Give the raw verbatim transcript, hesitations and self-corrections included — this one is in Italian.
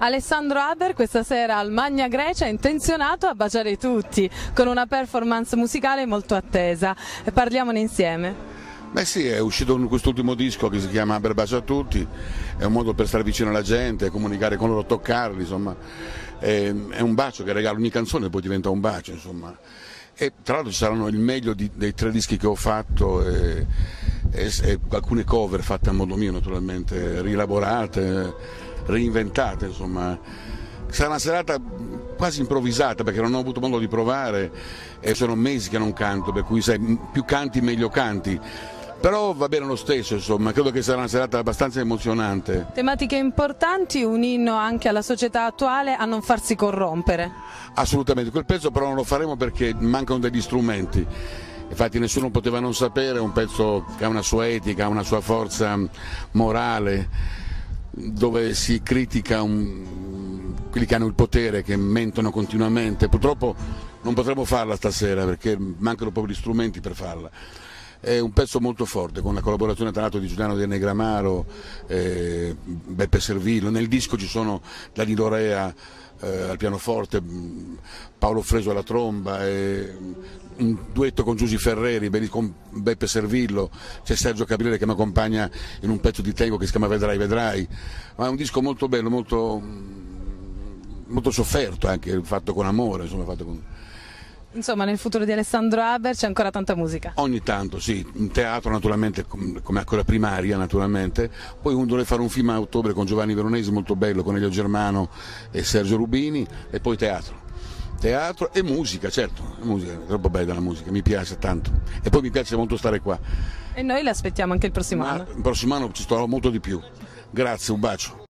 Alessandro Haber questa sera al Magna Grecia è intenzionato a baciare tutti, con una performance musicale molto attesa. Parliamone insieme. Beh sì, è uscito quest'ultimo disco che si chiama Haber bacia tutti, è un modo per stare vicino alla gente, comunicare con loro, toccarli, insomma. È, è un bacio che regala ogni canzone e poi diventa un bacio, insomma. E tra l'altro ci saranno il meglio di, dei tre dischi che ho fatto e, e, e alcune cover fatte a modo mio, naturalmente, rielaborate, reinventate, insomma. Sarà una serata quasi improvvisata perché non ho avuto modo di provare e sono mesi che non canto, per cui sai, più canti meglio canti. Però va bene lo stesso, insomma, credo che sarà una serata abbastanza emozionante. Tematiche importanti, un inno anche alla società attuale a non farsi corrompere. Assolutamente, quel pezzo però non lo faremo perché mancano degli strumenti. Infatti nessuno poteva non sapere, è un pezzo che ha una sua etica, una sua forza morale, dove si critica un... quelli che hanno il potere, che mentono continuamente. Purtroppo non potremo farla stasera perché mancano proprio gli strumenti per farla. È un pezzo molto forte, con la collaborazione tra l'altro di Giuliano De Negramaro, eh, Beppe Servillo. Nel disco ci sono Dani Lorea eh, al pianoforte, Paolo Freso alla tromba, eh, un duetto con Giusy Ferreri, con Beppe Servillo, c'è Sergio Caprile che mi accompagna in un pezzo di tango che si chiama Vedrai Vedrai. Ma è un disco molto bello, molto, molto sofferto, anche fatto con amore, insomma, fatto con... Insomma, nel futuro di Alessandro Haber c'è ancora tanta musica. Ogni tanto, sì, in teatro naturalmente, come ancora primaria naturalmente, poi uno dovrebbe fare un film a ottobre con Giovanni Veronesi molto bello, con Elio Germano e Sergio Rubini, e poi teatro. Teatro e musica, certo, musica, è troppo bella la musica, mi piace tanto. E poi mi piace molto stare qua. E noi l'aspettiamo anche il prossimo Ma anno. Il prossimo anno ci starò molto di più. Grazie, un bacio.